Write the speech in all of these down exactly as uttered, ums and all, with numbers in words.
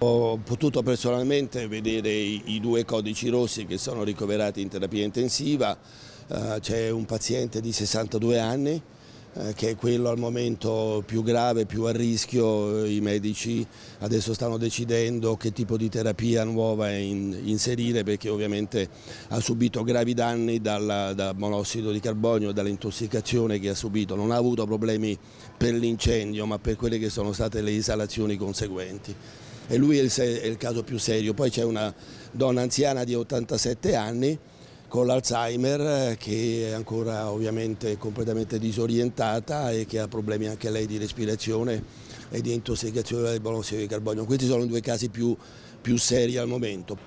Ho potuto personalmente vedere i, i due codici rossi che sono ricoverati in terapia intensiva. Uh, c'è un paziente di sessantadue anni eh, che è quello al momento più grave, più a rischio. I medici adesso stanno decidendo che tipo di terapia nuova in, inserire, perché ovviamente ha subito gravi danni dalla, da monossido di carbonio, dall'intossicazione che ha subito. Non ha avuto problemi per l'incendio, ma per quelle che sono state le esalazioni conseguenti. E lui è il, è il caso più serio. Poi c'è una donna anziana di ottantasette anni con l'Alzheimer che è ancora ovviamente completamente disorientata e che ha problemi anche lei di respirazione e di intossicazione del monossido di carbonio. Questi sono i due casi più, più seri al momento.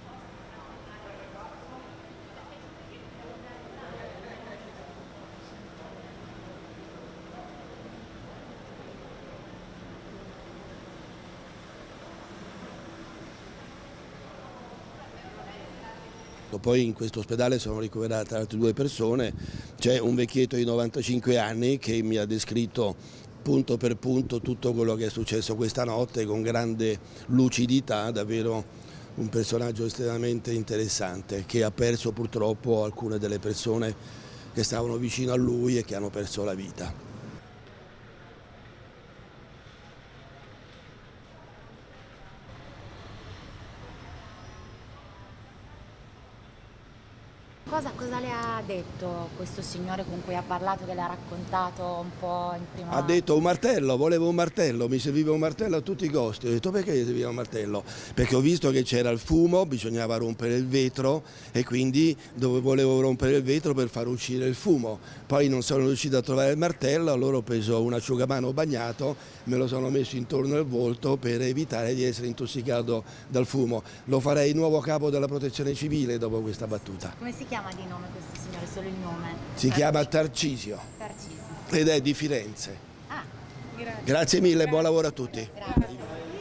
Poi in questo ospedale sono ricoverate altre due persone, c'è un vecchietto di novantacinque anni che mi ha descritto punto per punto tutto quello che è successo questa notte con grande lucidità, davvero un personaggio estremamente interessante che ha perso purtroppo alcune delle persone che stavano vicino a lui e che hanno perso la vita. Cosa, cosa le ha detto questo signore con cui ha parlato, che le ha raccontato un po' in prima... Ha detto un martello, volevo un martello, mi serviva un martello a tutti i costi. Ho detto perché gli serviva un martello? Perché ho visto che c'era il fumo, bisognava rompere il vetro e quindi dove volevo rompere il vetro per far uscire il fumo. Poi non sono riuscito a trovare il martello, allora ho preso un asciugamano bagnato, me lo sono messo intorno al volto per evitare di essere intossicato dal fumo. Lo farei nuovo capo della protezione civile dopo questa battuta. Come si chiama di nome questo signore? Solo il nome? Si chiama Tarcisio. Tarcisio. Ed è di Firenze. Ah, grazie. Grazie mille, grazie. Buon lavoro a tutti. Grazie.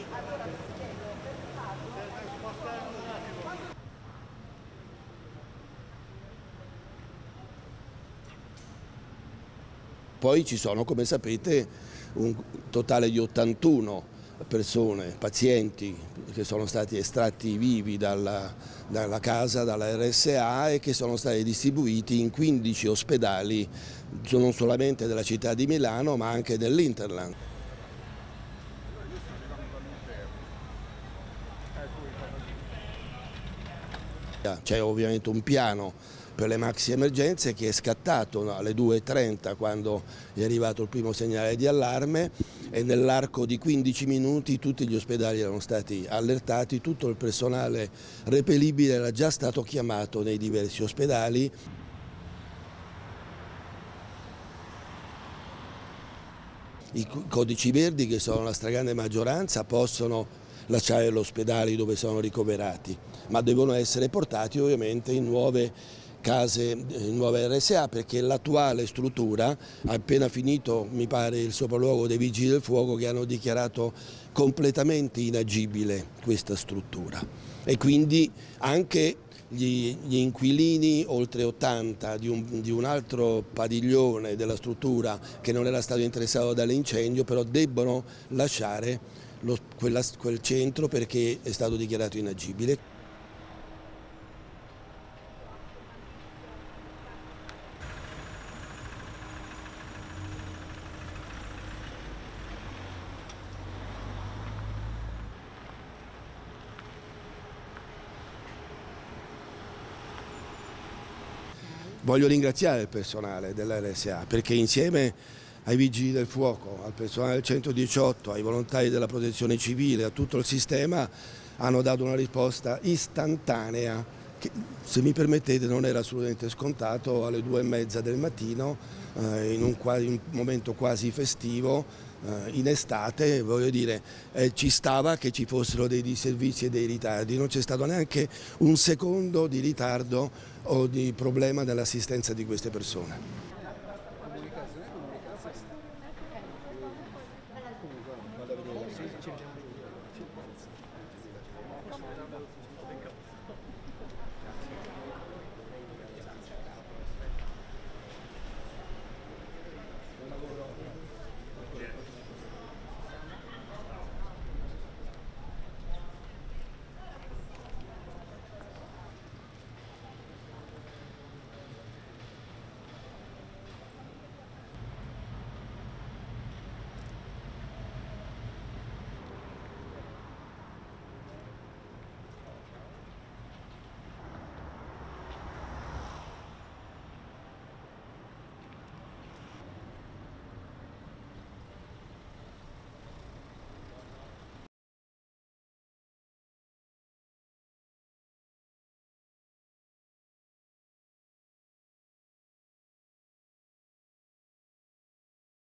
Poi ci sono, come sapete, un totale di ottantuno persone, pazienti che sono stati estratti vivi dalla, dalla casa, dalla R S A e che sono stati distribuiti in quindici ospedali, non solamente della città di Milano ma anche dell'Interland. C'è ovviamente un piano per le maxi emergenze che è scattato alle due e trenta quando è arrivato il primo segnale di allarme e nell'arco di quindici minuti tutti gli ospedali erano stati allertati, tutto il personale repelibile era già stato chiamato nei diversi ospedali. I codici verdi, che sono la stragrande maggioranza, possono lasciare gli ospedali dove sono ricoverati, ma devono essere portati ovviamente in nuove case, in nuove R S A, perché l'attuale struttura ha appena finito, mi pare, il sopralluogo dei Vigili del Fuoco che hanno dichiarato completamente inagibile questa struttura e quindi anche Gli, gli inquilini, oltre ottanta, di un, di un altro padiglione della struttura che non era stato interessato dall'incendio, però debbono lasciare lo, quella, quel centro perché è stato dichiarato inagibile. Voglio ringraziare il personale dell'R S A perché insieme ai Vigili del Fuoco, al personale del centodiciotto, ai volontari della Protezione Civile, a tutto il sistema hanno dato una risposta istantanea che, se mi permettete, non era assolutamente scontato alle due e mezza del mattino, eh, in, un, in un momento quasi festivo, eh, in estate, voglio dire, eh, ci stava che ci fossero dei disservizi e dei ritardi, non c'è stato neanche un secondo di ritardo o di problema nell'assistenza di queste persone.